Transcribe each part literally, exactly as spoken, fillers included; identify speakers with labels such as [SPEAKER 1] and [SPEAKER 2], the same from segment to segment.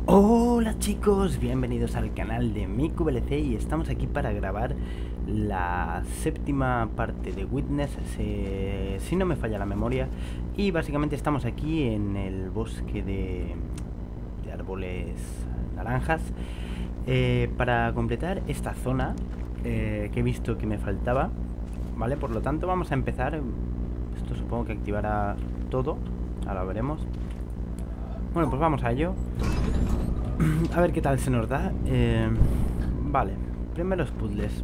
[SPEAKER 1] Hola chicos, bienvenidos al canal de MikuVLC y estamos aquí para grabar la séptima parte de Witness, se, si no me falla la memoria. Y básicamente estamos aquí en el bosque de, de árboles naranjas eh, para completar esta zona eh, que he visto que me faltaba. Vale, por lo tanto vamos a empezar. Esto supongo que activará todo, ahora veremos. Bueno, pues vamos a ello. A ver qué tal se nos da. eh, Vale, primeros puzzles.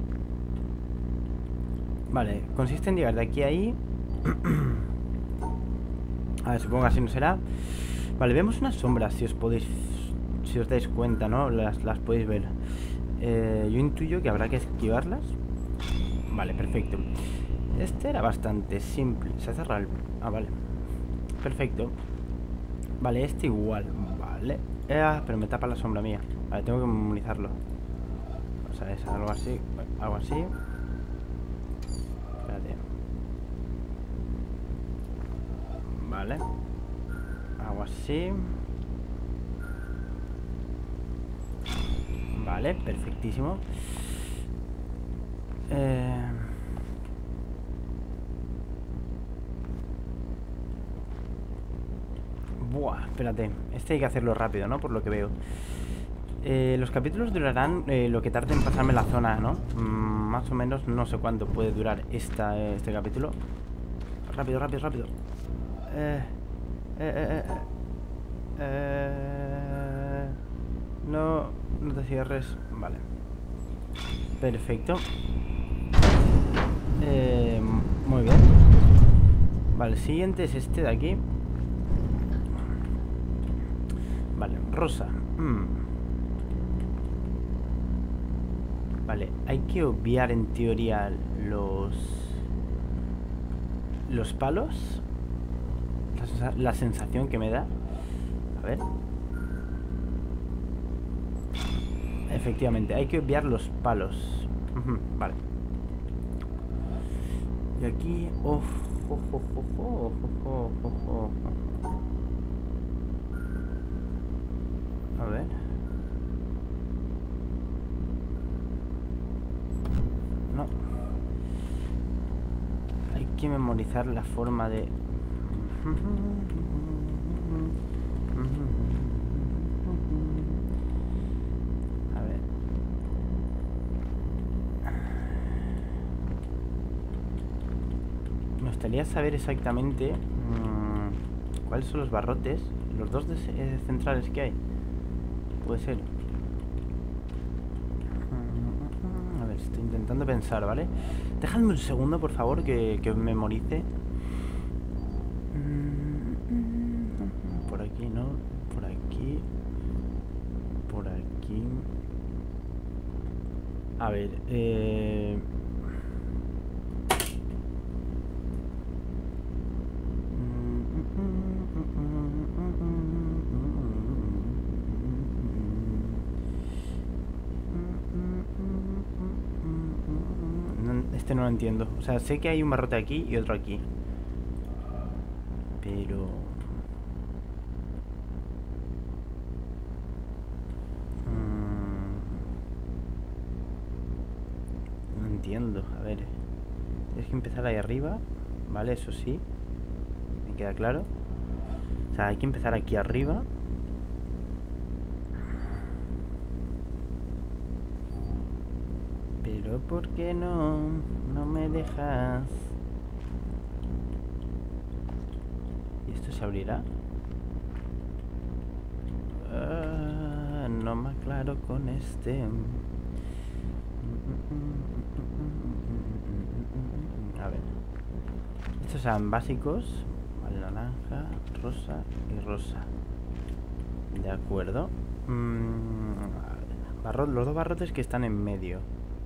[SPEAKER 1] Vale, consiste en llegar de aquí a ahí. A ver, supongo que así no será. Vale, vemos unas sombras, si os podéis, si os dais cuenta, ¿no? Las, las podéis ver. eh, Yo intuyo que habrá que esquivarlas. Vale, perfecto. Este era bastante simple. Se ha cerrado el... Ah, vale. Perfecto. Vale, este igual. Vale. Eh, pero me tapa la sombra mía. Vale, tengo que memorizarlo. O sea, es algo así. Algo así. Espérate. Vale. Algo así. Vale, perfectísimo. Eh... Buah, espérate. Este hay que hacerlo rápido, ¿no? Por lo que veo. Eh, los capítulos durarán eh, lo que tarde en pasarme la zona, ¿no? Mm, más o menos no sé cuánto puede durar esta, eh, este capítulo. Rápido, rápido, rápido. Eh, eh, eh, eh, eh, no, no te cierres. Vale. Perfecto. Eh, muy bien. Vale, el siguiente es este de aquí. Vale, rosa. Mm. Vale, hay que obviar en teoría los los palos. La, la sensación que me da. A ver. Efectivamente, hay que obviar los palos. Uh-huh, vale. Y aquí... Oh, oh, oh, oh, oh, oh, oh, oh. A ver. No. Hay que memorizar la forma de... A ver. Me gustaría saber exactamente mmm, cuáles son los barrotes. Los dos de, eh, centrales que hay. Puede ser. A ver, estoy intentando pensar, ¿vale? Dejadme un segundo, por favor, que, que memorice. Por aquí, ¿no? Por aquí. Por aquí. A ver, eh... Este no lo entiendo. O sea, sé que hay un barrote aquí y otro aquí. Pero... Mmm... No entiendo. A ver. Tienes que empezar ahí arriba. Vale, eso sí. Me queda claro. O sea, hay que empezar aquí arriba. Pero ¿por qué no? No me dejas. ¿Y esto se abrirá? Uh, no me aclaro con este. A ver. Estos son básicos. Vale, naranja, rosa y rosa. De acuerdo. Mm, barro, los dos barrotes que están en medio.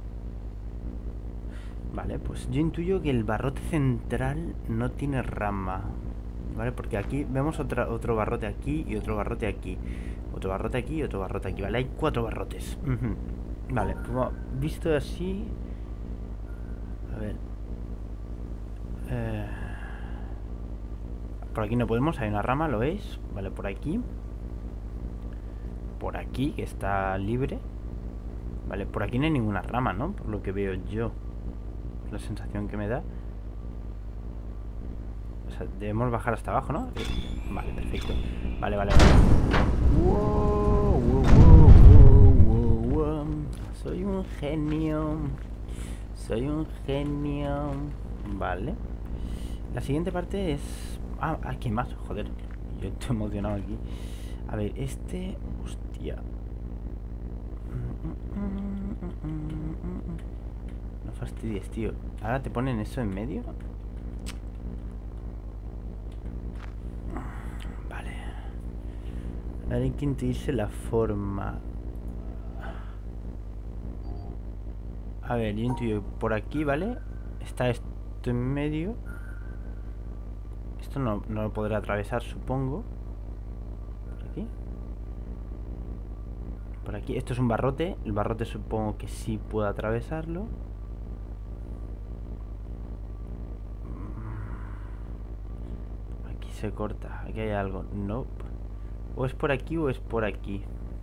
[SPEAKER 1] Vale, pues yo intuyo que el barrote central no tiene rama. Vale, porque aquí vemos otra, otro barrote aquí y otro barrote aquí. Otro barrote aquí y otro barrote aquí. Vale, hay cuatro barrotes. Uh-huh. Vale, pues bueno, visto así... A ver... Eh... Por aquí no podemos, hay una rama, ¿lo veis? Vale, por aquí. por aquí, que está libre. Vale, por aquí no hay ninguna rama, ¿no? Por lo que veo yo. La sensación que me da. O sea, debemos bajar hasta abajo, ¿no? Vale, perfecto. Vale, vale, vale. Wow, wow, wow, wow, wow. Soy un genio. Soy un genio. Vale. La siguiente parte es... Ah, aquí más, joder. Yo estoy emocionado aquí. A ver, este... Hostia. No fastidies, tío. Ahora te ponen eso en medio. Vale. Ahora hay que intuirse la forma. A ver, yo intuyo por aquí, ¿vale? Está esto en medio. Esto no, no lo podré atravesar, supongo. Por aquí. Por aquí. Esto es un barrote. El barrote supongo que sí puedo atravesarlo. Aquí se corta. Aquí hay algo. No. O es por aquí o es por aquí.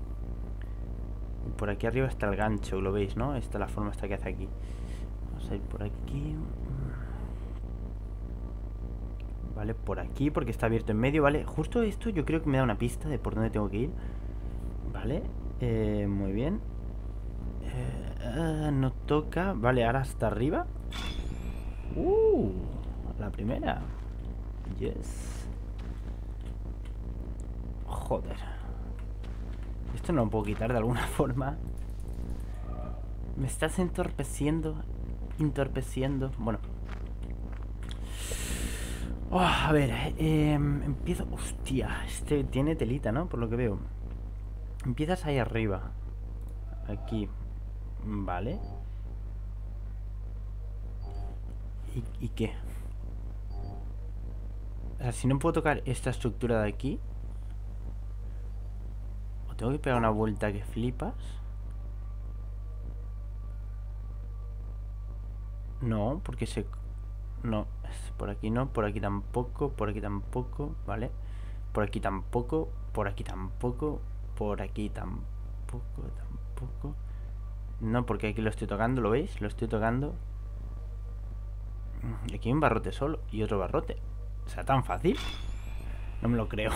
[SPEAKER 1] Y por aquí arriba está el gancho, lo veis, ¿no? Esta es la forma esta que hace aquí. Vamos a ir por aquí. Vale, por aquí, porque está abierto en medio, ¿vale? Justo esto yo creo que me da una pista de por dónde tengo que ir. Vale, eh, muy bien. eh, uh, No toca. Vale, ahora hasta arriba. Uh, la primera. Yes. Joder. Esto no lo puedo quitar de alguna forma. Me estás entorpeciendo. Entorpeciendo. Bueno. Oh, a ver, eh, empiezo... Hostia, este tiene telita, ¿no? Por lo que veo. Empiezas ahí arriba. Aquí. Vale. ¿Y, y qué? O sea, si no puedo tocar esta estructura de aquí... ¿O tengo que pegar una vuelta que flipas? No, porque se... No, por aquí no, por aquí tampoco, por aquí tampoco, ¿vale? Por aquí tampoco, por aquí tampoco, por aquí tampoco, tampoco. No, porque aquí lo estoy tocando, ¿lo veis? Lo estoy tocando. Y aquí hay un barrote solo y otro barrote. O sea, tan fácil. No me lo creo.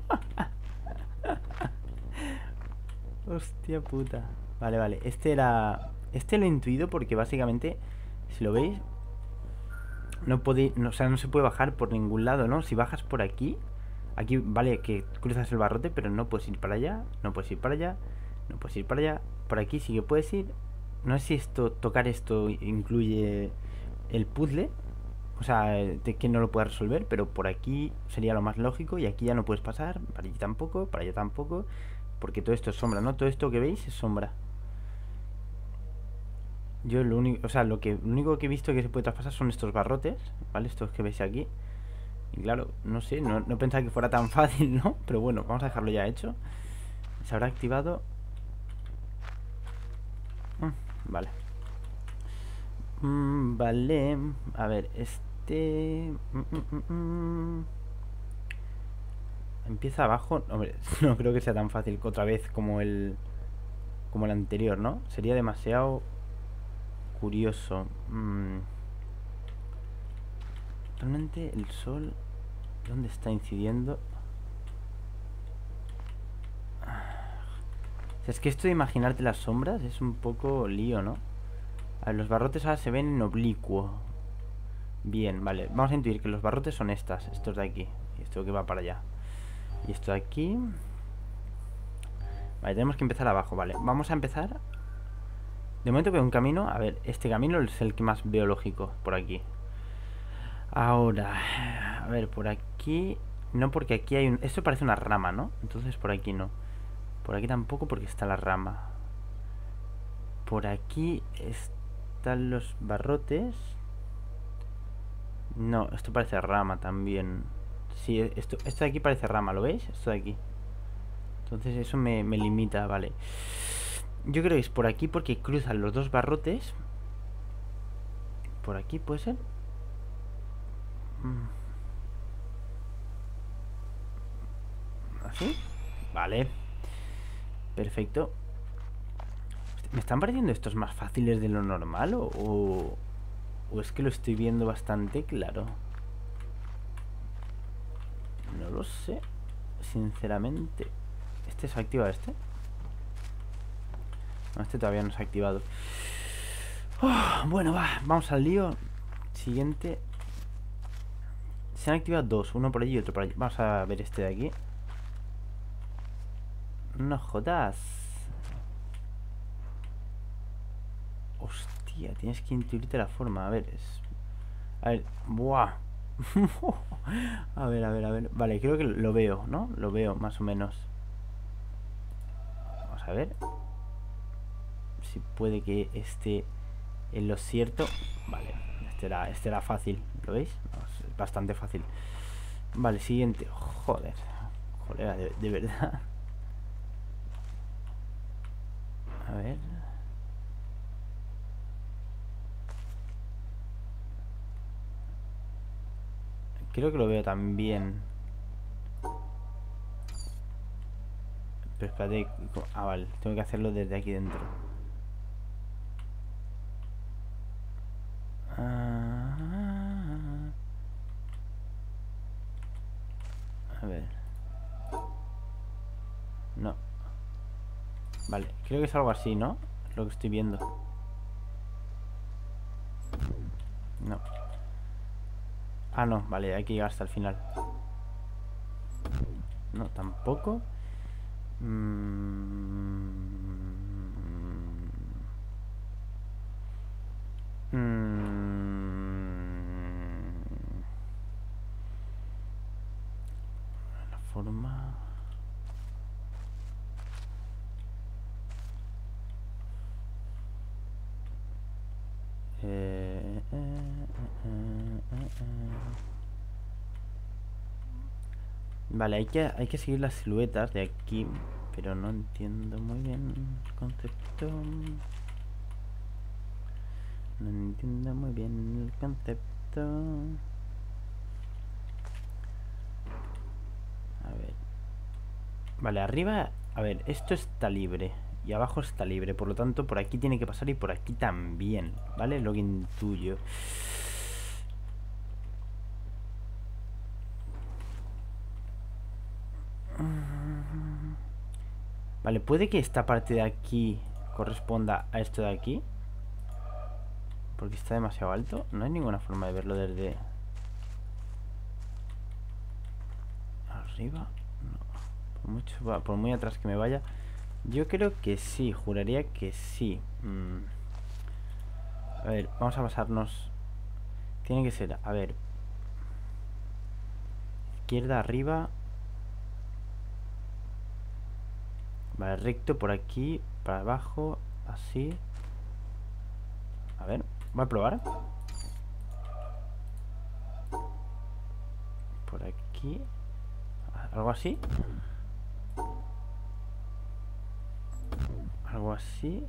[SPEAKER 1] Hostia puta. Vale, vale, este era... Este lo he intuido porque básicamente, si lo veis... No puede, no, o sea, no se puede bajar por ningún lado, ¿no? Si bajas por aquí, aquí vale que cruzas el barrote, pero no puedes ir para allá, no puedes ir para allá, no puedes ir para allá. Por aquí sí que puedes ir. No sé si esto, tocar esto incluye el puzzle, o sea, de que no lo puedas resolver, pero por aquí sería lo más lógico y aquí ya no puedes pasar, para allí tampoco, para allá tampoco, porque todo esto es sombra, ¿no? Todo esto que veis es sombra. Yo lo único, o sea, lo que lo único que he visto que se puede traspasar son estos barrotes, ¿vale? Estos que veis aquí. Y claro, no sé, no, no pensaba que fuera tan fácil, ¿no? Pero bueno, vamos a dejarlo ya hecho. Se habrá activado. Mm, vale. Mm, vale. A ver, este... Mm, mm, mm, mm. Empieza abajo. Hombre, no creo que sea tan fácil otra vez como el... Como el anterior, ¿no? Sería demasiado... curioso. Mm. Realmente el sol, ¿dónde está incidiendo? O sea, es que esto de imaginarte las sombras es un poco lío, ¿no? A ver, los barrotes ahora se ven en oblicuo. Bien, vale. Vamos a intuir que los barrotes son estas, estos de aquí. Y esto que va para allá. Y esto de aquí. Vale, tenemos que empezar abajo, vale. Vamos a empezar. De momento veo un camino. A ver, este camino es el que más veo lógico. Por aquí. Ahora, a ver, por aquí... No, porque aquí hay un... Esto parece una rama, ¿no? Entonces por aquí no. Por aquí tampoco porque está la rama. Por aquí están los barrotes. No, esto parece rama también. Sí, esto, esto de aquí parece rama, ¿lo veis? Esto de aquí. Entonces eso me, me limita, vale. Yo creo que es por aquí porque cruzan los dos barrotes. Por aquí puede ser. ¿Así? Vale. Perfecto. ¿Me están pareciendo estos más fáciles de lo normal o, o, o es que lo estoy viendo bastante claro? No lo sé, sinceramente. ¿Este se activa este? No, este todavía no se ha activado. Oh, bueno, va, vamos al lío. Siguiente. Se han activado dos, uno por allí y otro por allí. Vamos a ver este de aquí. No jodas. Hostia, tienes que intuirte la forma. A ver, es... A ver, buah. A ver, a ver, a ver. Vale, creo que lo veo, ¿no? Lo veo, más o menos. Vamos a ver si puede que esté en lo cierto. Vale, este era, este era fácil. ¿Lo veis? No, es bastante fácil. Vale, siguiente. Joder. Joder, de, de verdad. A ver. Creo que lo veo también. Pero espérate. Ah, vale. Tengo que hacerlo desde aquí dentro. Ah, a ver. No. Vale. Creo que es algo así, ¿no? Es lo que estoy viendo. No. Ah, no. Vale, hay que llegar hasta el final. No, tampoco. Mm. Mm. La forma. Eh, eh, eh, eh, eh. Vale, hay que, hay que seguir las siluetas de aquí, pero no entiendo muy bien el concepto. No entiendo muy bien el concepto. A ver. Vale, arriba... A ver, esto está libre y abajo está libre, por lo tanto por aquí tiene que pasar y por aquí también, ¿vale? Lo que intuyo. Vale, puede que esta parte de aquí corresponda a esto de aquí, porque está demasiado alto. No hay ninguna forma de verlo desde arriba. No. Por mucho, por muy atrás que me vaya. Yo creo que sí, juraría que sí. mm. A ver, vamos a pasarnos. Tiene que ser, a ver, izquierda arriba. Vale, recto por aquí, para abajo, así. A ver, voy a probar. Por aquí. Algo así. Algo así.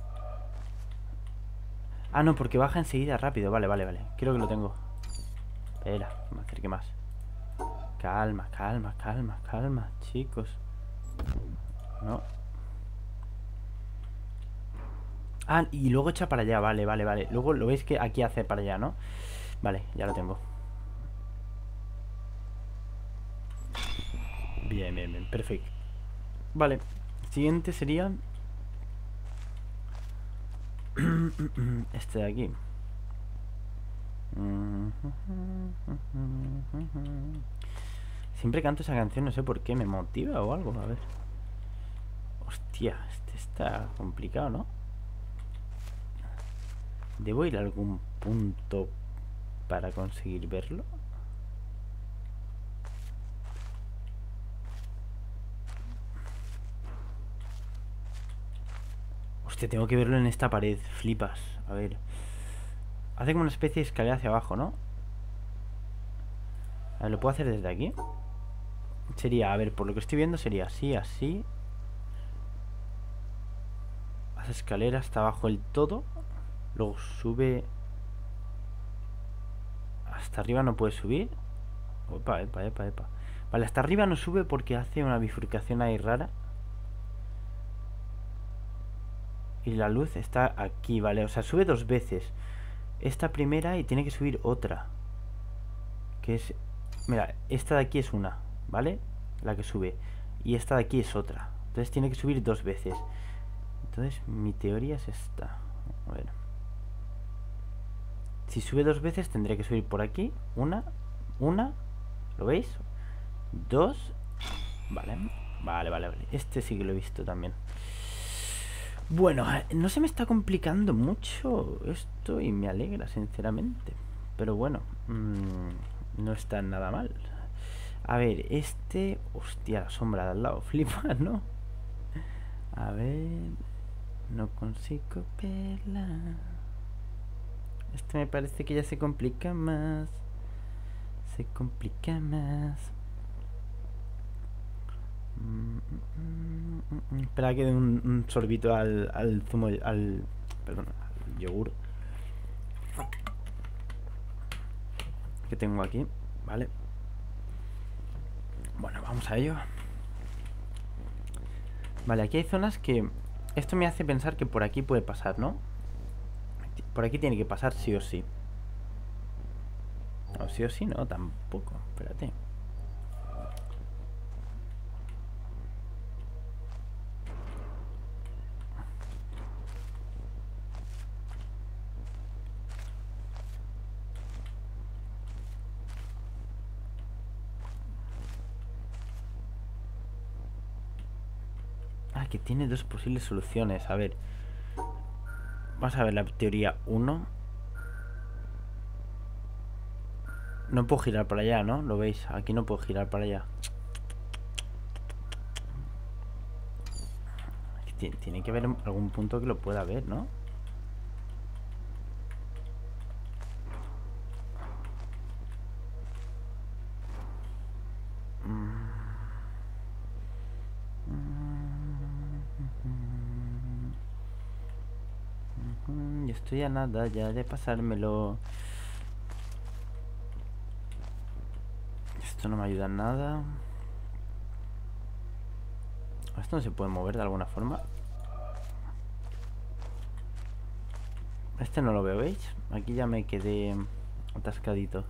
[SPEAKER 1] Ah, no, porque baja enseguida rápido. Vale, vale, vale. Creo que lo tengo. Espera, me acerque más. Calma, calma, calma, calma, chicos. No. Ah, y luego echa para allá. Vale, vale, vale. Luego lo veis que aquí hace para allá, ¿no? Vale, ya lo tengo. Bien, bien, bien. Perfecto. Vale. Siguiente sería... este de aquí. Siempre canto esa canción, no sé por qué, me motiva o algo, a ver. Hostia, este está complicado, ¿no? ¿Debo ir a algún punto para conseguir verlo? Hostia, tengo que verlo en esta pared, flipas. A ver. Hace como una especie de escalera hacia abajo, ¿no? A ver, ¿lo puedo hacer desde aquí? Sería, a ver, por lo que estoy viendo sería así, así. Hace escalera hasta abajo el todo. Luego sube. Hasta arriba no puede subir. Epa, epa, epa, epa. Vale, hasta arriba no sube porque hace una bifurcación ahí rara. y la luz está aquí, ¿vale? O sea, sube dos veces. Esta primera y tiene que subir otra. Que es... Mira, esta de aquí es una, ¿vale? La que sube. Y esta de aquí es otra. Entonces tiene que subir dos veces. Entonces mi teoría es esta. A ver. Si sube dos veces tendré que subir por aquí. Una. Una. ¿Lo veis? Dos. Vale. Vale, vale, vale. Este sí que lo he visto también. Bueno, no se me está complicando mucho esto y me alegra, sinceramente. Pero bueno, mmm, no está nada mal. A ver, este... Hostia, la sombra de al lado. Flipa, ¿no? A ver... No consigo verla. Este me parece que ya se complica más. Se complica más. Mm, mm, mm, mm. Espera que dé un, un sorbito al, al zumo, al... Perdón, al yogur que tengo aquí, ¿vale? Bueno, vamos a ello. Vale, aquí hay zonas que... Esto me hace pensar que por aquí puede pasar, ¿no? Por aquí tiene que pasar sí o sí. O sí o sí, no, tampoco. Espérate. Ah, que tiene dos posibles soluciones. A ver. Vamos a ver la teoría uno. No puedo girar para allá, ¿no? Lo veis, aquí no puedo girar para allá. Tiene que haber algún punto que lo pueda ver, ¿no? Yo estoy a nada ya de pasármelo. Esto no me ayuda en nada. Esto no se puede mover de alguna forma. Este no lo veo, ¿veis? Aquí ya me quedé atascadito.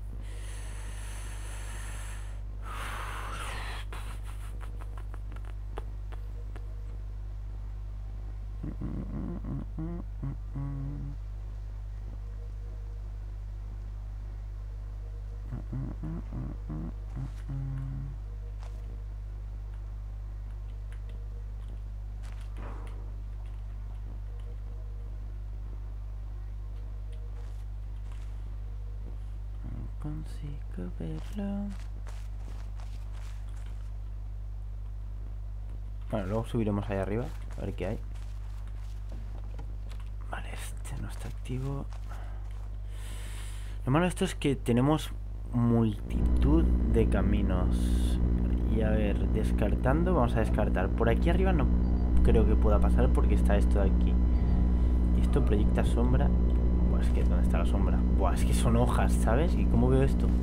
[SPEAKER 1] Consigo verlo. Bueno, luego subiremos ahí arriba a ver qué hay. Vale, este no está activo. Lo malo de esto es que tenemos multitud de caminos. Y a ver, descartando, vamos a descartar. Por aquí arriba no creo que pueda pasar porque está esto de aquí. Y esto proyecta sombra. Buah, es que ¿dónde está la sombra? Buah, es que son hojas, ¿sabes? ¿Y cómo veo esto?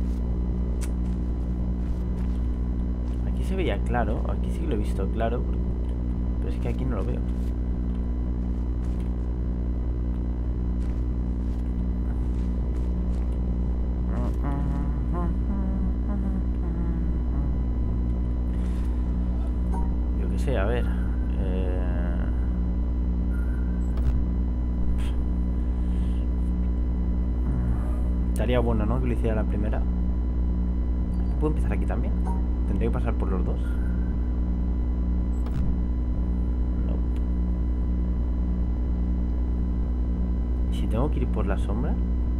[SPEAKER 1] Aquí se veía claro. Aquí sí que lo he visto claro. Pero es que aquí no lo veo. Yo qué sé, a ver. Eh... Estaría bueno, ¿no? Que lo hiciera la primera. ¿Puedo empezar aquí también? ¿Tendría que pasar por los dos? No. ¿Y si tengo que ir por la sombra?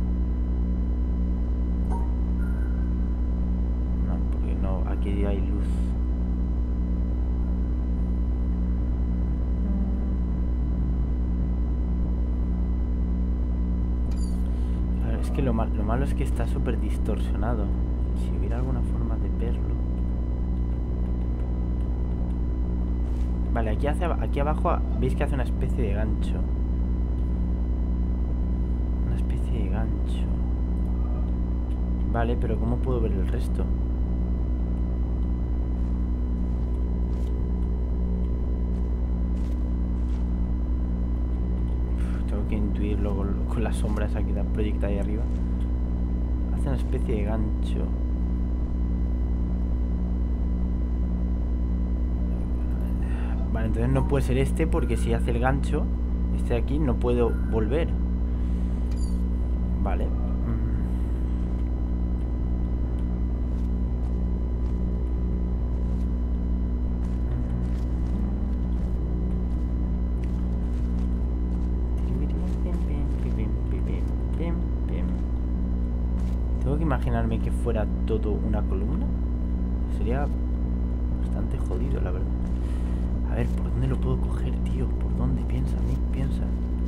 [SPEAKER 1] No, porque no, aquí hay luz. Claro, es que lo, mal, lo malo es que está súper distorsionado. Si hubiera alguna forma de verlo. Vale, aquí, hace, aquí abajo veis que hace una especie de gancho. Una especie de gancho. Vale, pero ¿cómo puedo ver el resto? que intuirlo con, con las sombras aquí proyectadas ahí arriba. Hace una especie de gancho. Vale, entonces no puede ser este, porque si hace el gancho, este de aquí, no puedo volver. Vale. Tengo que imaginarme que fuera todo una columna. Sería bastante jodido, la verdad. A ver, ¿por dónde lo puedo coger, tío? ¿Por dónde? Piensa, Nick, piensa.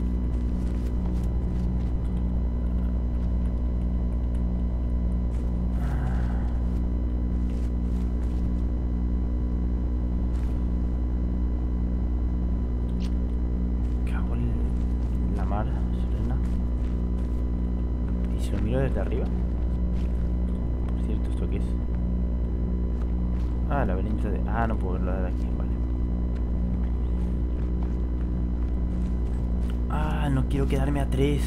[SPEAKER 1] Cago en la mar, serena. ¿Y si lo miro desde arriba? Por cierto, ¿esto qué es? Ah, el laberinto de... Ah, no puedo verlo de aquí, vale. Ah, no quiero quedarme a tres.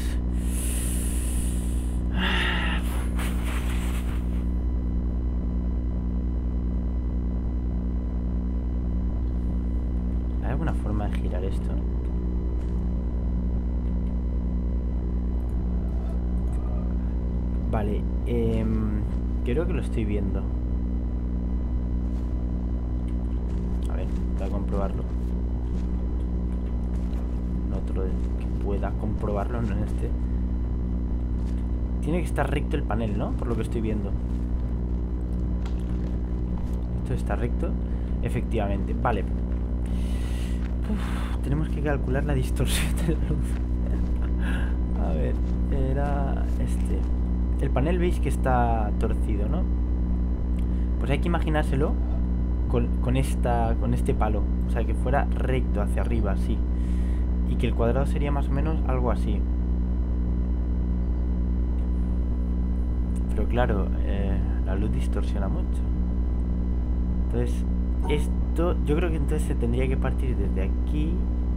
[SPEAKER 1] ¿Hay alguna forma de girar esto? Vale, eh, creo que lo estoy viendo. A ver, voy a comprobarlo. Otro que pueda comprobarlo, no en este. Tiene que estar recto el panel, ¿no? Por lo que estoy viendo. Esto está recto. Efectivamente, vale. Uf, tenemos que calcular la distorsión de la luz. A ver, era este. El panel veis que está torcido, ¿no? Pues hay que imaginárselo con, con, esta, con este palo. O sea, que fuera recto hacia arriba, así. Y que el cuadrado sería más o menos algo así. Pero claro, eh, la luz distorsiona mucho. Entonces, esto... Yo creo que entonces se tendría que partir desde aquí.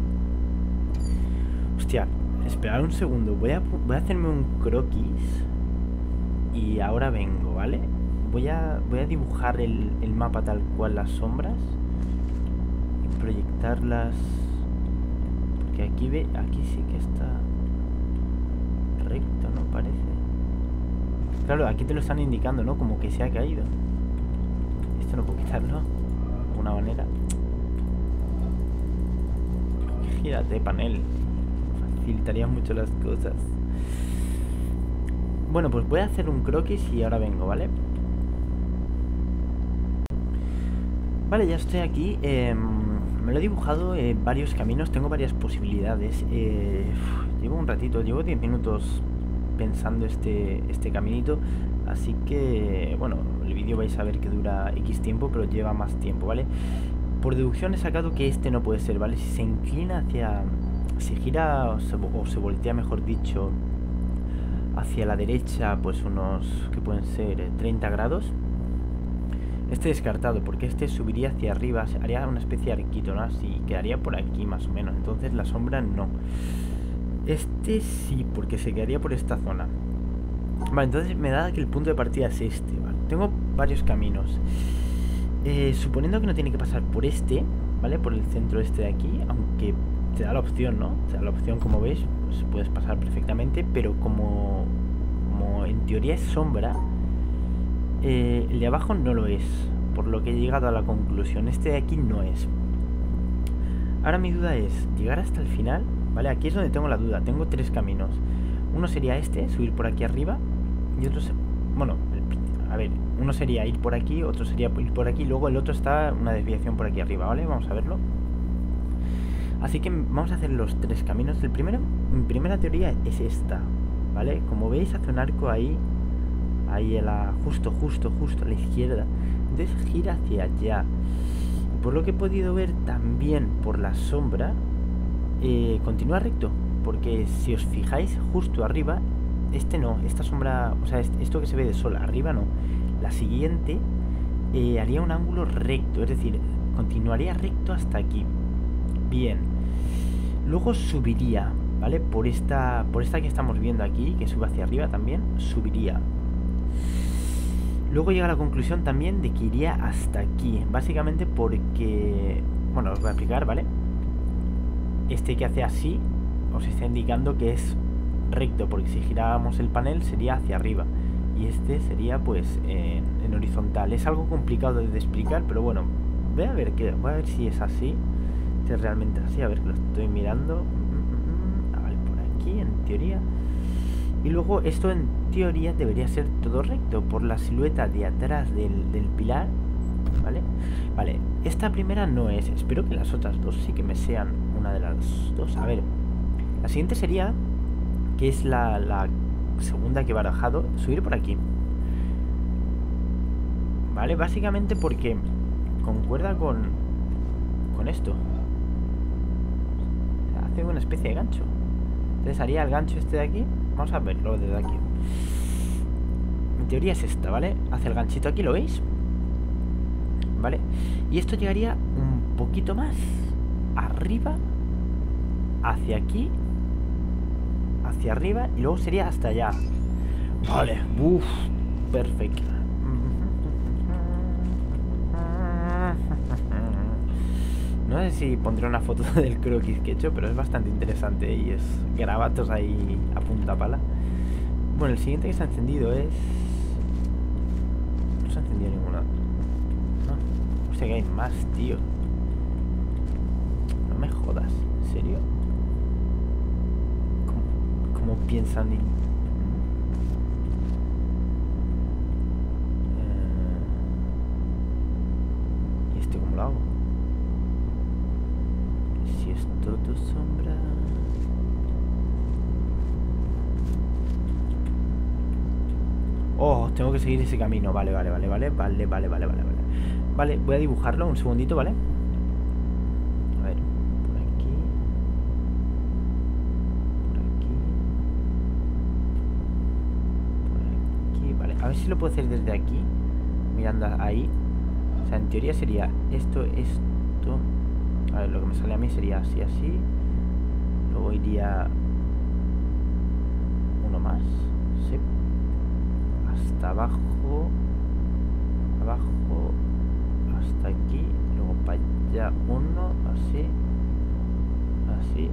[SPEAKER 1] Hostia, esperad un segundo. Voy a, voy a hacerme un croquis. Y ahora vengo, ¿vale? Voy a, voy a dibujar el, el mapa tal cual, las sombras. Y proyectarlas... Que aquí ve, aquí sí que está recto, ¿no? Parece. Claro, aquí te lo están indicando, ¿no? Como que se ha caído. Esto no puedo quitarlo de alguna manera. Gírate, panel. Facilitaría mucho las cosas. Bueno, pues voy a hacer un croquis y ahora vengo, ¿vale? Vale, ya estoy aquí. Eh, me lo he dibujado en varios caminos. Tengo varias posibilidades. Eh, llevo un ratito, llevo diez minutos pensando este, este caminito. Así que, bueno, el vídeo vais a ver que dura X tiempo, pero lleva más tiempo, ¿vale? Por deducción he sacado que este no puede ser, ¿vale? Si se inclina hacia... Si gira o se, o se voltea, mejor dicho, hacia la derecha, pues unos... que pueden ser treinta grados. Este descartado, porque este subiría hacia arriba, haría una especie de arquito, ¿no? Así, quedaría por aquí más o menos. Entonces la sombra no. Este sí, porque se quedaría por esta zona. Vale, entonces me da que el punto de partida es este, ¿vale? Tengo varios caminos. Eh, suponiendo que no tiene que pasar por este, ¿vale? Por el centro este de aquí, aunque te da la opción, ¿no? Te da la opción, como veis, pues puedes pasar perfectamente, pero como, como en teoría es sombra... Eh, el de abajo no lo es, por lo que he llegado a la conclusión. Este de aquí no es. Ahora mi duda es llegar hasta el final, ¿vale? Aquí es donde tengo la duda. Tengo tres caminos. Uno sería este, subir por aquí arriba. Y otro, se... bueno, a ver, uno sería ir por aquí, otro sería ir por aquí. Luego el otro está una desviación por aquí arriba, ¿vale? Vamos a verlo. Así que vamos a hacer los tres caminos. El primero, mi primera teoría es esta, ¿vale? Como veis hace un arco ahí. Ahí a la, justo, justo, justo a la izquierda. Entonces gira hacia allá. Y por lo que he podido ver también por la sombra, eh, continúa recto. Porque si os fijáis justo arriba, este no, esta sombra, o sea, esto que se ve de sol, arriba no. La siguiente eh, haría un ángulo recto, es decir, continuaría recto hasta aquí. Bien. Luego subiría, ¿vale? Por esta, por esta que estamos viendo aquí, que sube hacia arriba también, subiría. Luego llega a la conclusión también de que iría hasta aquí, básicamente porque, bueno, os voy a explicar, ¿vale? Este que hace así os está indicando que es recto, porque si giráramos el panel sería hacia arriba y este sería pues en, en horizontal. Es algo complicado de explicar, pero bueno, voy a ver que voy a ver si es así, si es realmente así. A ver, que lo estoy mirando. Ah, vale, por aquí en teoría. Y luego esto en teoría debería ser todo recto por la silueta de atrás del, del pilar, ¿vale? Vale, esta primera no es. Espero que las otras dos sí que me sean una de las dos. A ver, la siguiente sería, que es la, la segunda que he barajado, subir por aquí. Vale, básicamente porque concuerda con, con esto. O sea, hace una especie de gancho. Entonces haría el gancho este de aquí. Vamos a verlo desde aquí. En teoría es esta, ¿vale? Hace el ganchito aquí, ¿lo veis? ¿Vale? Y esto llegaría un poquito más arriba, hacia aquí, hacia arriba, y luego sería hasta allá. Vale, uff, perfecto. No sé si pondré una foto del croquis que he hecho, pero es bastante interesante y es garabatos ahí a punta pala. Bueno, el siguiente que se ha encendido es... No se ha encendido ninguna. No. Hostia, que hay más, tío. No me jodas, ¿en serio? ¿Cómo, cómo piensan en...? ¿Y este cómo lo hago? Si es todo sombra... Oh, tengo que seguir ese camino. Vale, vale, vale, vale, vale, vale, vale, vale, vale. Vale, voy a dibujarlo un segundito, ¿vale? A ver, por aquí. Por aquí. Por aquí, vale. A ver si lo puedo hacer desde aquí, mirando ahí. O sea, en teoría sería esto, esto. A ver, lo que me sale a mí sería así, así. Luego iría uno más. Sí. Hasta abajo, abajo, hasta aquí, luego para allá uno, así, así,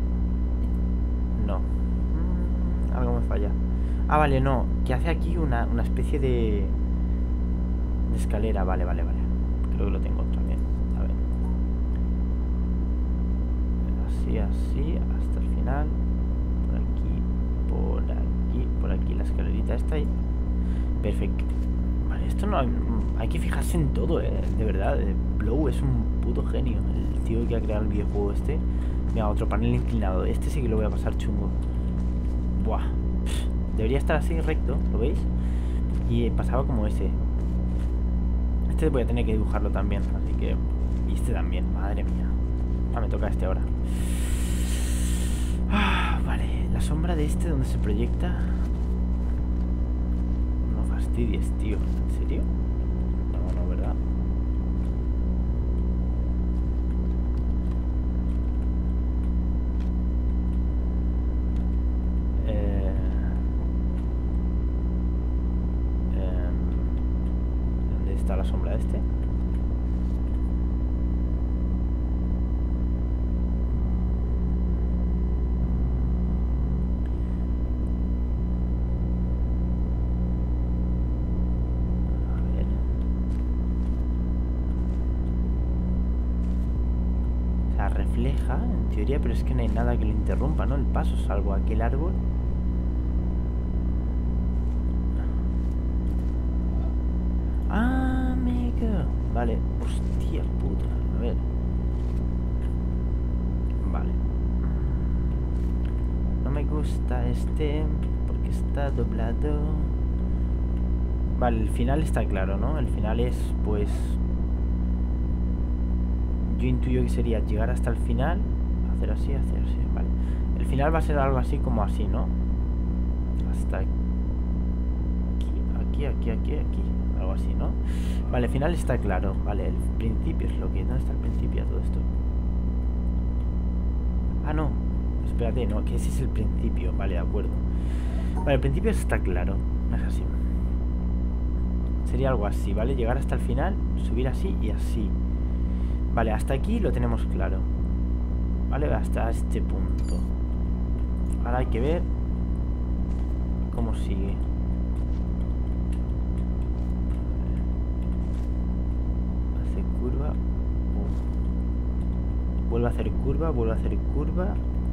[SPEAKER 1] no, mm, algo me falla. Ah, vale, no, que hace aquí una, una especie de, de escalera, vale, vale, vale, creo que lo tengo también, a ver, así, así, hasta el final, por aquí, por aquí, por aquí, la escalerita está ahí. Perfecto. Vale, esto no hay, hay que fijarse en todo, eh. De verdad, eh, Blow es un puto genio. El tío que ha creado el videojuego este. Mira, otro panel inclinado. Este sí que lo voy a pasar chungo. Buah. Pff, debería estar así recto, ¿lo veis? Y eh, pasaba como ese. Este voy a tener que dibujarlo también, así que... Y este también, madre mía. Ah, me toca este ahora. Ah, vale, la sombra de este donde se proyecta... fastidies, tío. ¿En serio? No, no, ¿verdad? Eh... Eh... ¿Dónde está la sombra de este? Refleja, en teoría, pero es que no hay nada que lo interrumpa, ¿no? El paso, salvo aquel árbol. Ah, amigo. Vale, hostia puta. A ver. Vale. No me gusta este porque está doblado. Vale, el final está claro, ¿no? El final es, pues... Yo intuyo que sería llegar hasta el final, hacer así, hacer así, vale. El final va a ser algo así como así, ¿no? Hasta aquí, aquí, aquí, aquí, aquí, algo así, ¿no? Vale, el final está claro, vale, el principio es lo que... ¿Dónde está el principio de todo esto? Ah, no, espérate, no, que ese es el principio. Vale, de acuerdo. Vale, el principio está claro. Es así. Sería algo así, ¿vale? Llegar hasta el final, subir así y así. Vale, hasta aquí lo tenemos claro. Vale, hasta este punto. Ahora hay que ver cómo sigue. Hace curva. Pum. Vuelve a hacer curva, vuelve a hacer curva.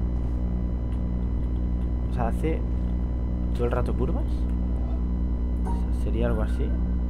[SPEAKER 1] O sea, hace todo el rato curvas. O sea, sería algo así.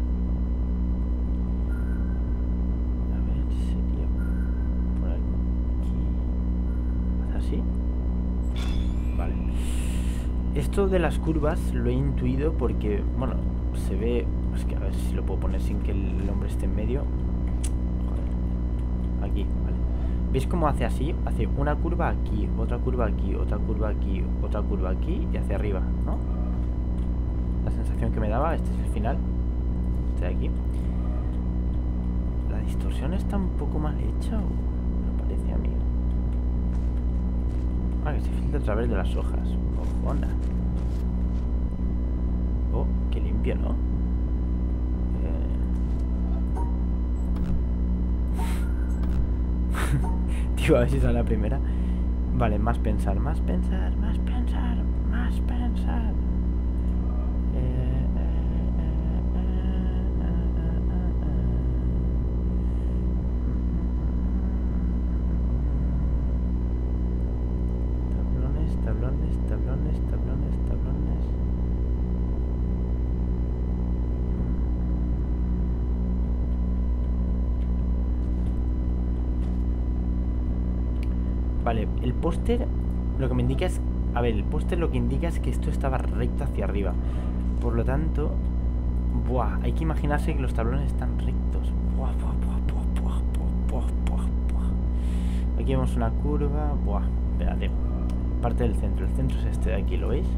[SPEAKER 1] A ver, sería por aquí. ¿Hace así? Vale. Esto de las curvas lo he intuido porque, bueno, se ve... Es que a ver si lo puedo poner sin que el hombre esté en medio. Joder. Aquí, vale. ¿Veis cómo hace así? Hace una curva aquí, otra curva aquí, otra curva aquí, otra curva aquí y hacia arriba, ¿no? La sensación que me daba, este es el final. Este de aquí. La distorsión está un poco mal hecha, ¿o me parece a mí? Ah, que se filtra a través de las hojas. Ojona. Oh, qué limpio, ¿no? Tío, a ver si sale la primera. Vale, más pensar, más pensar, más pensar, más pensar. Eh, eh, eh, eh, eh, eh, eh. Tablones, tablones, tablones, tablones, tablones. Vale, el póster lo que me indica es... A ver, el póster lo que indica es que esto estaba recto hacia arriba. Por lo tanto... Buah, hay que imaginarse que los tablones están rectos. Buah, buah, buah, buah, buah, buah, buah, buah. Aquí vemos una curva. Buah, espérate. Parte del centro. El centro es este de aquí, ¿lo veis?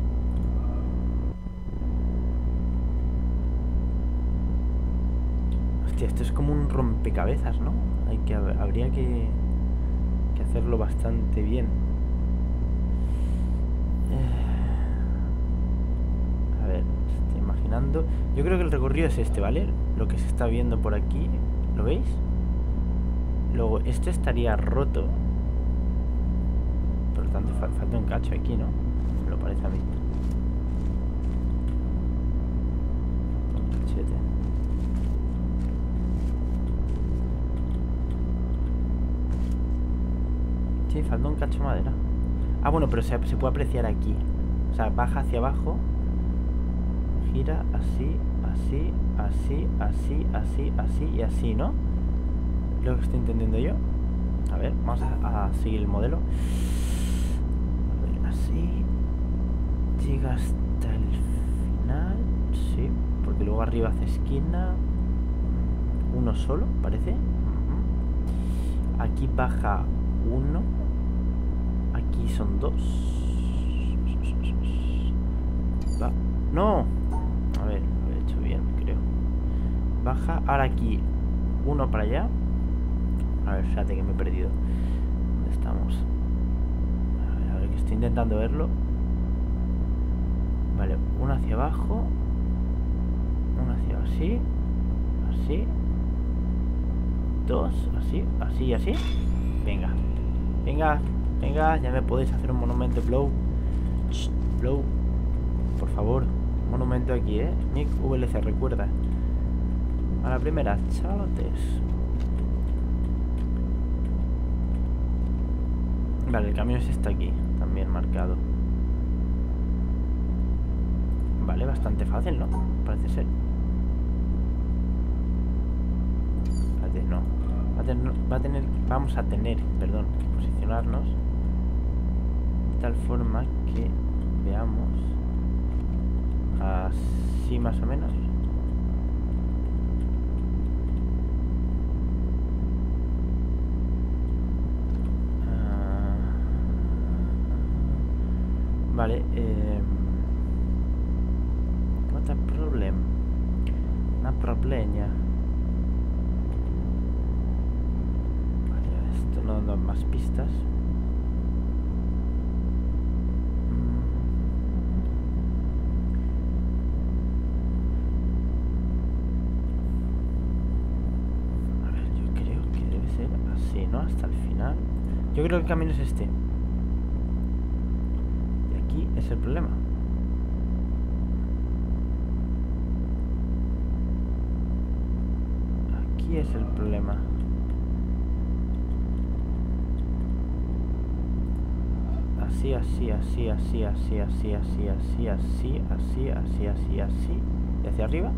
[SPEAKER 1] Hostia, esto es como un rompecabezas, ¿no? Hay que... Habría que... hacerlo bastante bien. A ver, estoy imaginando. Yo creo que el recorrido es este, ¿vale? Lo que se está viendo por aquí. ¿Lo veis? Luego, este estaría roto. Por lo tanto, fa falta un cacho aquí, ¿no? Me lo parece a mí. Un cachete. Sí, falta un cacho de madera. Ah, bueno, pero se, se puede apreciar aquí. O sea, baja hacia abajo. Gira así, así, así, así, así, así y así, ¿no? Lo que estoy entendiendo yo. A ver, vamos a, a seguir el modelo. A ver, así. Llega hasta el final. Sí, porque luego arriba hace esquina. Uno solo, parece. Uh-huh. Aquí baja uno. Aquí son dos. Va. No. A ver, lo he hecho bien, creo. Baja. Ahora aquí uno para allá. A ver, fíjate que me he perdido. ¿Dónde estamos? A ver, a ver, que estoy intentando verlo. Vale, uno hacia abajo. Uno hacia así. Así. Dos, así, así y así. Venga. Venga, venga, ya me podéis hacer un monumento, Blow. Shh, Blow. Por favor, un monumento aquí, ¿eh? Nick V L C, recuerda. A la primera, chavales. Vale, el camión sí está aquí, también marcado. Vale, bastante fácil, ¿no? Parece ser. Espérate, no. Va a tener, va a tener, vamos a tener, perdón, que posicionarnos de tal forma que veamos así más o menos. Uh, vale, eh, what a problem, una problema. No dan más pistas. así, ¿no? Hasta el final. Yo creo que el camino es este. Y aquí es el problema. Aquí es el problema. Así, así, así, así, así, así, así, así, así, así, así, así, así. Y hacia arriba.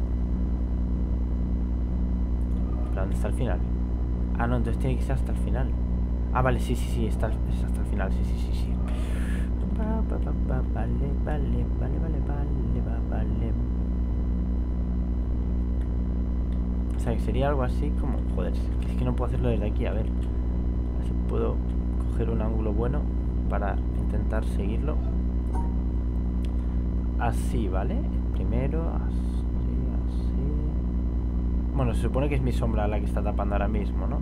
[SPEAKER 1] ¿Pero dónde está el final? Ah, no, entonces tiene que ser hasta el final. Ah, vale, sí, sí, sí, está, es hasta el final, sí, sí, sí, sí. Vale, vale, vale, vale, vale, vale, vale. O sea, que sería algo así como... Joder, es que no puedo hacerlo desde aquí, a ver. Así puedo coger un ángulo bueno para intentar seguirlo. Así, ¿vale? Primero, así, así. Bueno, se supone que es mi sombra la que está tapando ahora mismo, ¿no?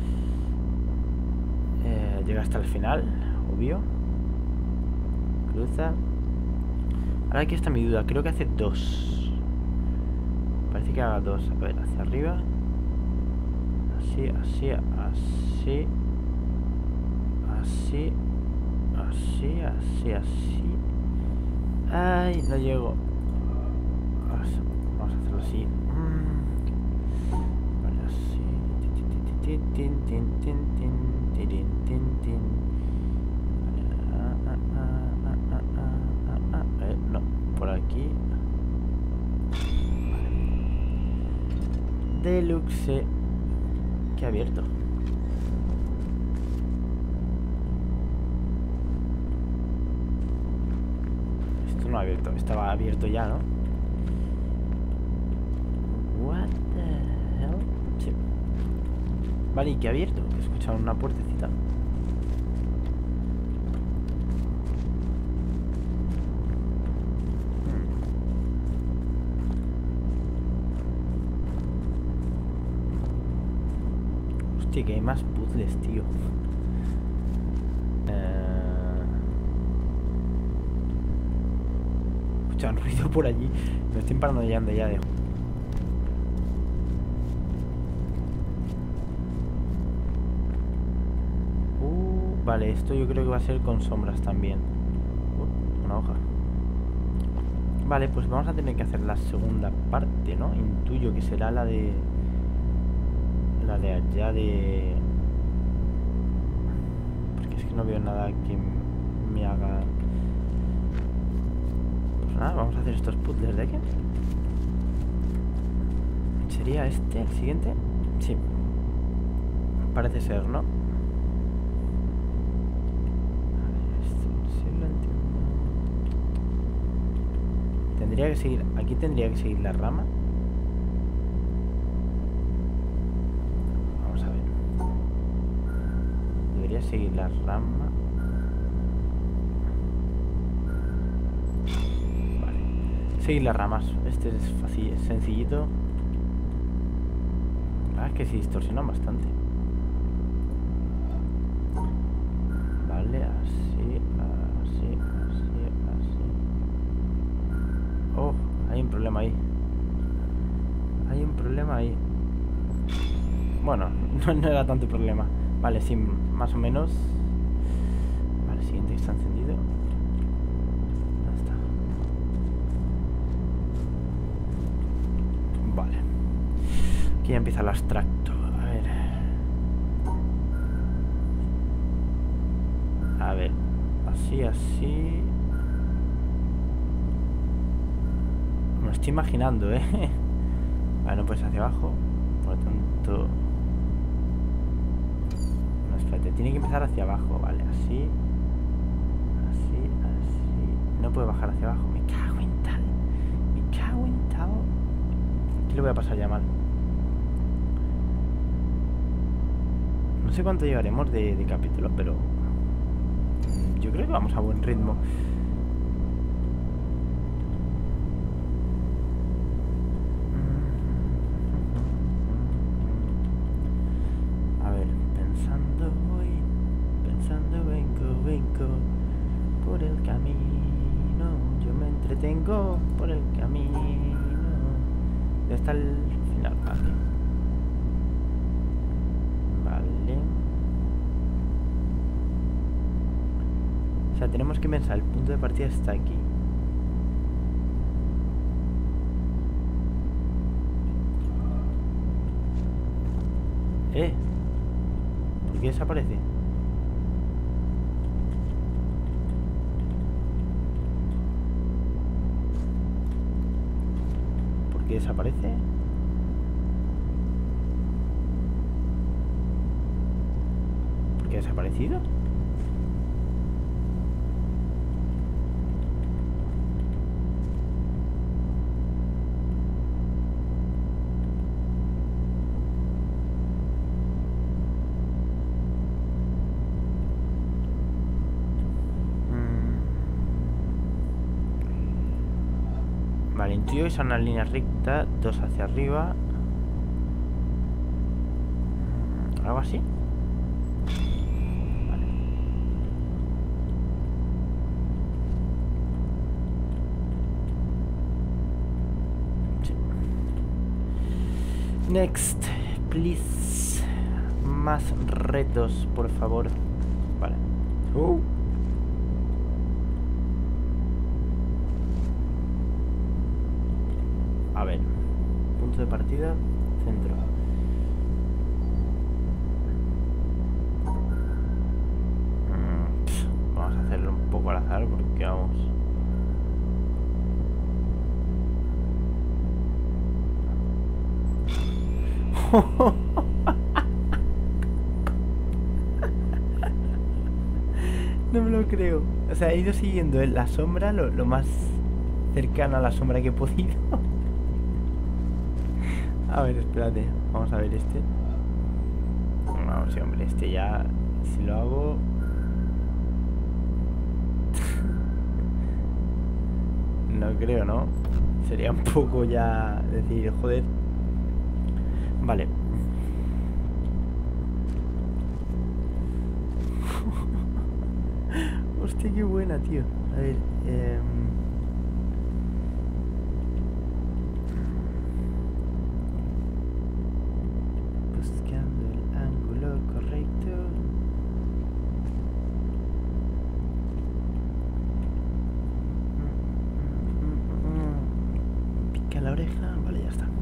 [SPEAKER 1] Eh, llega hasta el final, obvio. Cruza. Ahora aquí está mi duda, creo que hace dos. Parece que haga dos. A ver, hacia arriba. Así, así, así. Así. Así, así, así. Ay, no llego. Vamos a hacerlo así. Vale, así. Tin, tin, tin, tin, tin, tin, tin, tin. Eh, no, por aquí. Deluxe. Que ha abierto. Esto no ha abierto, estaba abierto ya, ¿no? What the hell? Sí. Vale, ¿y qué ha abierto? He escuchado una puertecita. Hostia, que hay más puzzles, tío. Eh... Escucha un ruido por allí. Me estoy paranoiando ya de... Uh, vale, esto yo creo que va a ser con sombras también. Uh, una hoja. Vale, pues vamos a tener que hacer la segunda parte, ¿no? Intuyo que será la de... La de allá de... Porque es que no veo nada que me haga... Pues nada, vamos a hacer estos puzzles de aquí. ¿Sería este el siguiente? Sí. Parece ser, ¿no? Tendría que seguir... Aquí tendría que seguir la rama. Seguir la rama. Vale. Seguir las ramas. Este es fácil, es sencillito. Ah, es que se distorsionan bastante. Vale, así, así, así, así. Oh, hay un problema ahí. Hay un problema ahí. Bueno, no, no era tanto problema. Vale, sí, más o menos. Vale, siguiente que está encendido. ¿Dónde está? Vale. Aquí ya empieza el abstracto. A ver. A ver. Así, así. Me lo estoy imaginando, ¿eh? Vale, no puedes hacia abajo. Por lo tanto... Tiene que empezar hacia abajo, vale, así. Así, así. No puede bajar hacia abajo. Me cago en tal. Me cago en tal. ¿Qué le voy a pasar ya mal? No sé cuánto llevaremos de, de capítulo, pero yo creo que vamos a buen ritmo. Por el camino, yo me entretengo por el camino. Hasta el final, vale. Vale. sea, tenemos que pensar, el punto de partida está aquí. Eh, ¿por qué desaparece? ¿Por qué desaparece? ¿Por qué ha desaparecido? Vale, intuyo que son unas líneas rectas, dos hacia arriba. ¿Algo así? Vale. Sí. Next, please. Más retos, por favor. Vale. Uh. A ver, punto de partida, centro. Mm, pss, vamos a hacerlo un poco al azar porque vamos. No me lo creo. O sea, he ido siguiendo la sombra lo, lo más cercano a la sombra que he podido. A ver, espérate. Vamos a ver este. No, sí, hombre, este ya... Si lo hago... No creo, ¿no? Sería un poco ya decir, joder. Vale. Hostia, qué buena, tío. A ver, eh... buscando el ángulo correcto. Pica la oreja. Vale, ya está.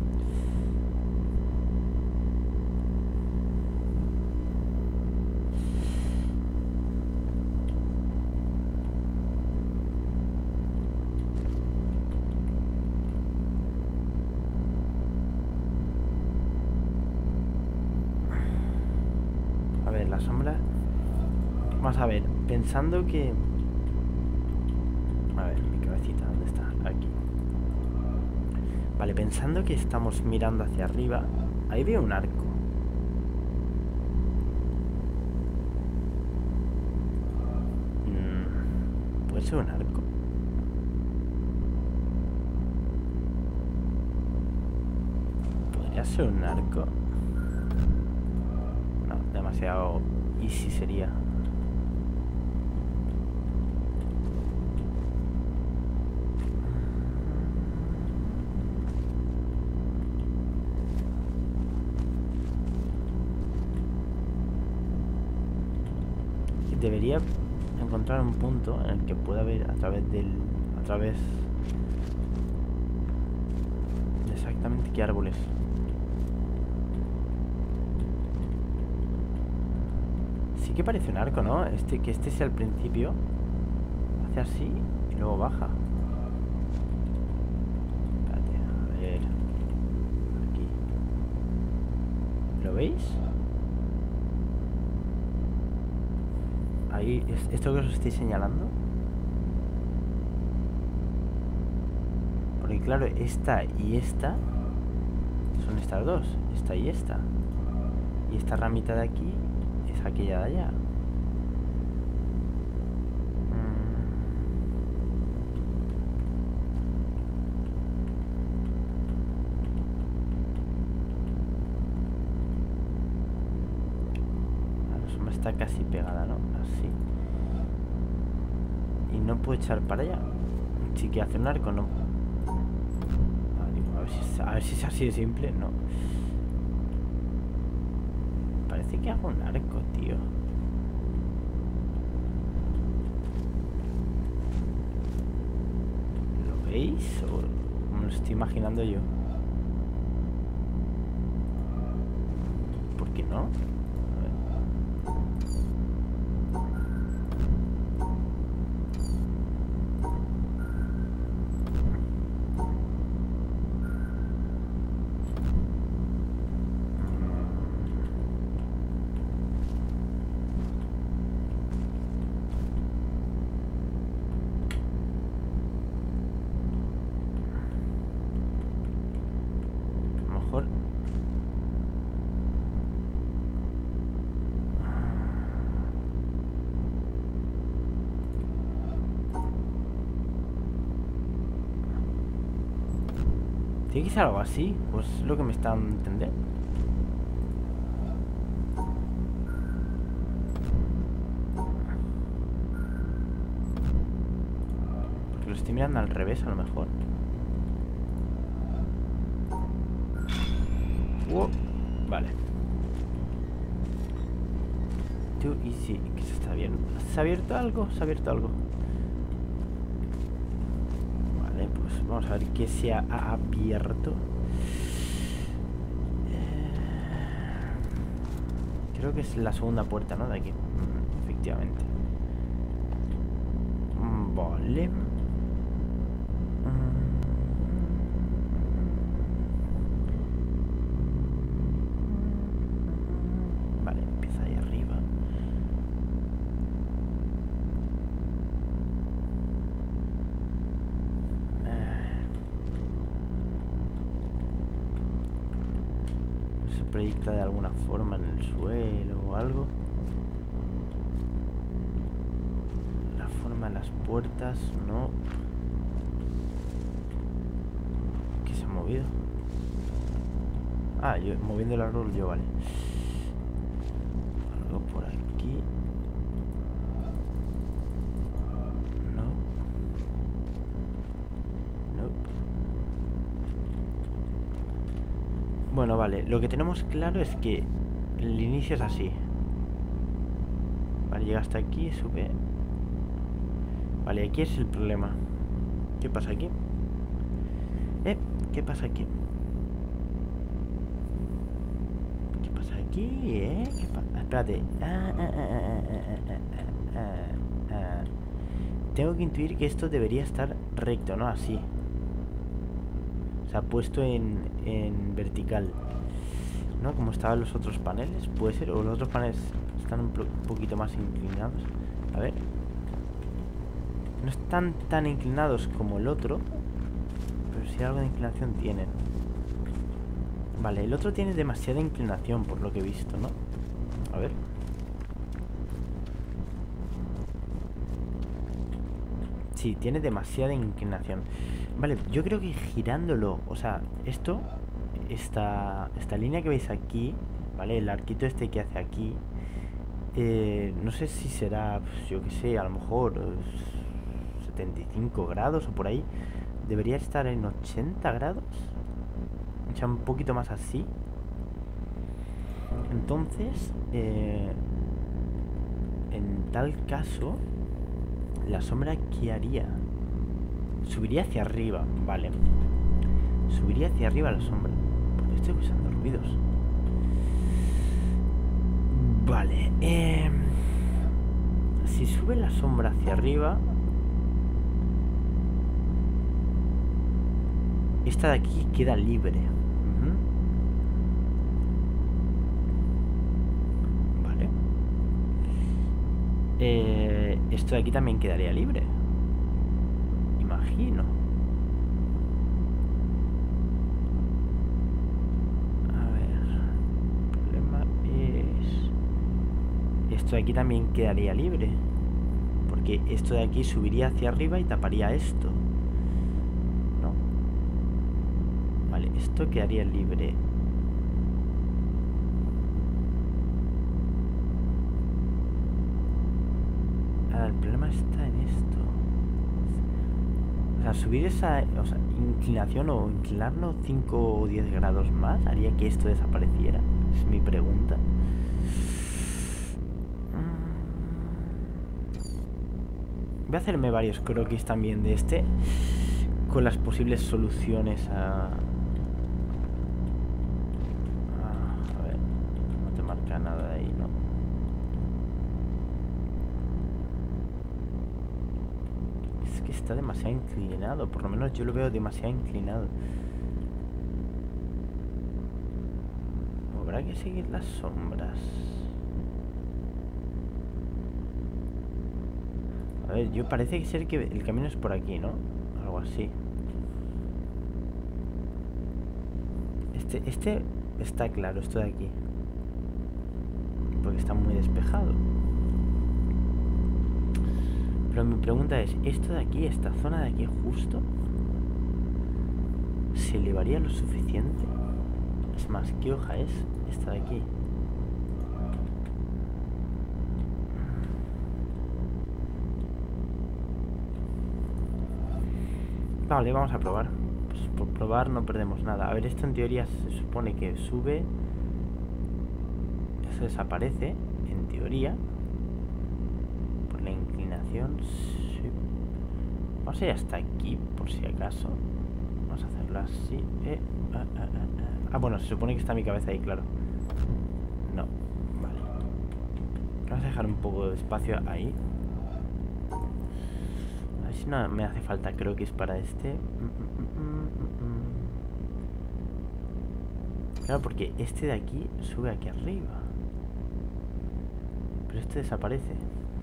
[SPEAKER 1] A ver, la sombra. Vamos a ver, pensando que... A ver, mi cabecita, ¿dónde está? Aquí. Vale, pensando que estamos mirando hacia arriba. Ahí veo un arco. Mm, ¿puede ser un arco? ¿Podría ser un arco? No, demasiado easy sería. Debería encontrar un punto en el que pueda ver a través del... A través... de exactamente qué árboles. Sí que parece un arco, ¿no? Este, que este sea al principio. Hace así y luego baja. Espérate, a ver. Aquí. ¿Lo veis? Ahí, esto que os estoy señalando. Porque claro, esta y esta son estas dos. Esta y esta. Y esta ramita de aquí es aquella de allá. La sombra está casi pegada, ¿no? Así. Y no puedo echar para allá. Si quiero hacer un arco, no. A ver si, a ver si es así de simple. No. Parece que hago un arco, tío. seis, o me lo estoy imaginando yo. ¿Por qué no? Tiene que ser algo así, pues es lo que me está dando a entender. Porque lo estoy mirando al revés, a lo mejor. Uh, vale. Tú y sí, que se está abierto. ¿Se ha abierto algo? ¿Se ha abierto algo? Pues vamos a ver qué se ha abierto. Eh, creo que es la segunda puerta, ¿no? De aquí. Mm, efectivamente. Mm, vale. Mm. Vale, empieza ahí arriba. Proyecta de alguna forma en el suelo o algo. La forma de las puertas, no. ¿Qué se ha movido? Ah, yo moviendo el árbol yo, vale. Algo por aquí. No. No. Bueno, vale, lo que tenemos claro es que el inicio es así. Vale, llega hasta aquí, sube. Vale, aquí es el problema. ¿Qué pasa aquí? Eh, ¿qué pasa aquí? ¿Qué pasa aquí, eh? ¿Qué pasa? Espérate. Ah, ah, ah, ah, ah, ah, ah. Tengo que intuir que esto debería estar recto, ¿no? Así. O sea, puesto en, en vertical, ¿no? Como estaban los otros paneles, puede ser. O los otros paneles están un poquito más inclinados. A ver. No están tan inclinados como el otro, pero sí algo de inclinación tienen. Vale, el otro tiene demasiada inclinación por lo que he visto, ¿no? A ver. Sí, tiene demasiada inclinación. Vale, yo creo que girándolo, o sea, esto, esta, esta línea que veis aquí, ¿vale? El arquito este que hace aquí, eh, no sé si será, pues, yo que sé, a lo mejor setenta y cinco grados o por ahí. Debería estar en ochenta grados. O sea, un poquito más así. Entonces, eh, en tal caso, la sombra, ¿qué haría? Subiría hacia arriba, vale. Subiría hacia arriba la sombra. Porque estoy escuchando ruidos. Vale. Eh, si sube la sombra hacia arriba, esta de aquí queda libre. Uh-huh. Vale. Eh, esto de aquí también quedaría libre. Imagino. A ver. El problema es... esto de aquí también quedaría libre. Porque esto de aquí subiría hacia arriba y taparía esto. ¿No? Vale, esto quedaría libre. Ahora, el problema está en esto. O sea, subir esa, o sea, inclinación o inclinarlo cinco o diez grados más haría que esto desapareciera. Es mi pregunta. Voy a hacerme varios croquis también de este, con las posibles soluciones a... a ver, no te marca nada de ahí, ¿no? Es que está demasiado inclinado, por lo menos yo lo veo demasiado inclinado. Habrá que seguir las sombras. A ver, yo parece que ser que el camino es por aquí, ¿no? Algo así. Este, este está claro, esto de aquí. Porque está muy despejado. Pero mi pregunta es, ¿esto de aquí, esta zona de aquí justo, se elevaría lo suficiente? Es más, ¿qué hoja es esta de aquí? Vale, vamos a probar. Pues por probar no perdemos nada. A ver, esto en teoría se supone que sube. Eso desaparece, en teoría. Por la inclinación. Sí. Vamos a ir hasta aquí, por si acaso. Vamos a hacerlo así. Eh, ah, ah, ah, ah. ah, bueno, se supone que está mi cabeza ahí, claro. No, vale. Vamos a dejar un poco de espacio ahí. Si no me hace falta, creo que es para este. Claro, porque este de aquí sube aquí arriba. Pero este desaparece.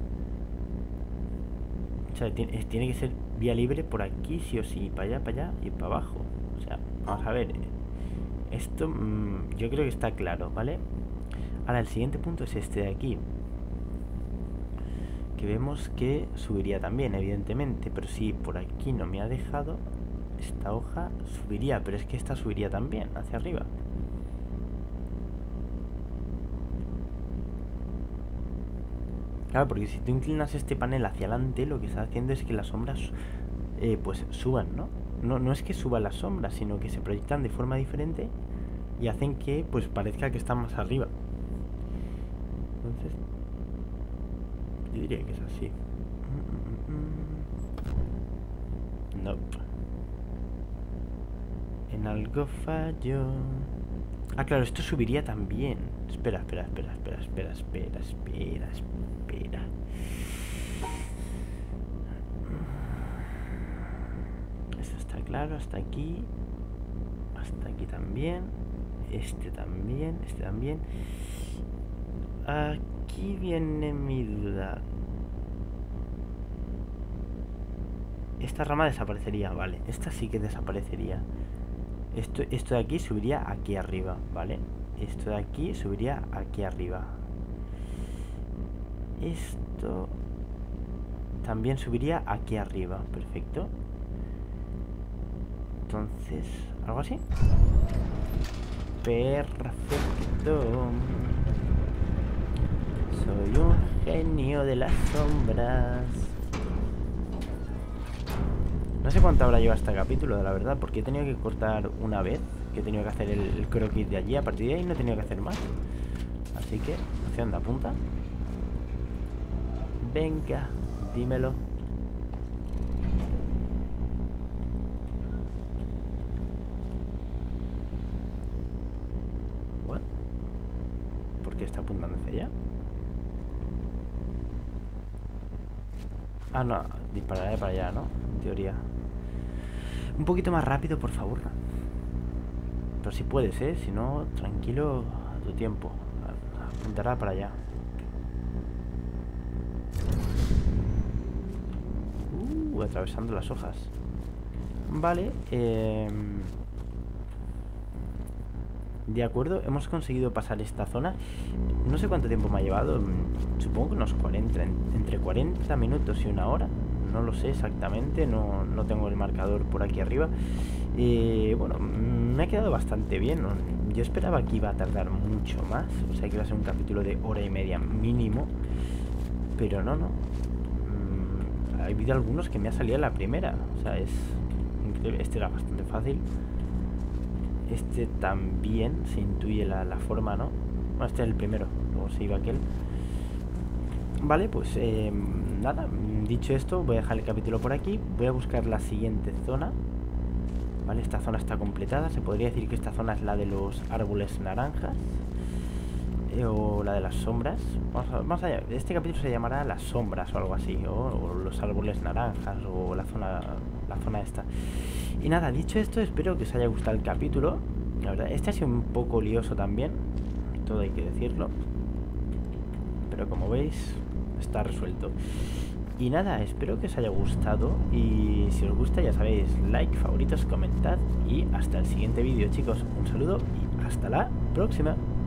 [SPEAKER 1] O sea, tiene, tiene que ser vía libre por aquí, sí o sí. Para allá, para allá y para abajo. O sea, vamos a ver. Esto mmm, yo creo que está claro, ¿vale? Ahora, el siguiente punto es este de aquí. Que vemos que subiría también, evidentemente. Pero si por aquí no me ha dejado, esta hoja subiría. Pero es que esta subiría también, hacia arriba. Claro, porque si tú inclinas este panel hacia adelante, lo que estás haciendo es que las sombras eh, pues suban, ¿no? ¿no? No es que suban las sombras, sino que se proyectan de forma diferente y hacen que pues parezca que están más arriba. Entonces... yo diría que es así. No. En algo fallo. Ah, claro, esto subiría también. Espera, espera, espera, espera, espera, espera, espera, espera. Esto está claro, hasta aquí. Hasta aquí también. Este también, este también. Aquí viene mi duda. Esta rama desaparecería, vale. Esta sí que desaparecería. Esto, esto de aquí subiría aquí arriba, ¿vale? Esto de aquí subiría aquí arriba. Esto también subiría aquí arriba, perfecto. Entonces, ¿algo así? Perfecto. Soy un genio de las sombras. No sé cuánto habrá llevado este capítulo, la verdad, porque he tenido que cortar una vez, que he tenido que hacer el, el croquis de allí. A partir de ahí no he tenido que hacer más. Así que, hacia dónde apunta. Venga, dímelo. What? ¿Por qué está apuntando hacia allá? Ah, no, dispararé para allá, ¿no? En teoría. Un poquito más rápido, por favor. Pero si puedes, ¿eh? Si no, tranquilo a tu tiempo. Apuntará para allá. Uh, atravesando las hojas. Vale, eh... de acuerdo, hemos conseguido pasar esta zona. No sé cuánto tiempo me ha llevado. Supongo que unos cuarenta, entre cuarenta minutos y una hora. No lo sé exactamente, no, no tengo el marcador por aquí arriba. Eh, bueno, me ha quedado bastante bien, ¿no? Yo esperaba que iba a tardar mucho más. O sea, que iba a ser un capítulo de hora y media mínimo. Pero no, no. Mm, ha habido algunos que me ha salido la primera. O sea, es increíble. Este era bastante fácil. Este también se intuye la, la forma, ¿no? Bueno, este es el primero, luego se iba aquel. Vale, pues eh, nada, dicho esto, voy a dejar el capítulo por aquí. Voy a buscar la siguiente zona Vale, esta zona está completada. Se podría decir que esta zona es la de los árboles naranjas, eh, o la de las sombras. Vamos a, vamos allá. Este capítulo se llamará las sombras o algo así, o, o los árboles naranjas, o la zona, la zona esta. Y nada, dicho esto, espero que os haya gustado el capítulo. La verdad, este ha sido un poco lioso también, todo hay que decirlo, pero como veis está resuelto. Y nada, espero que os haya gustado. Y si os gusta, ya sabéis, like, favoritos, comentad. Y hasta el siguiente vídeo, chicos. Un saludo y hasta la próxima.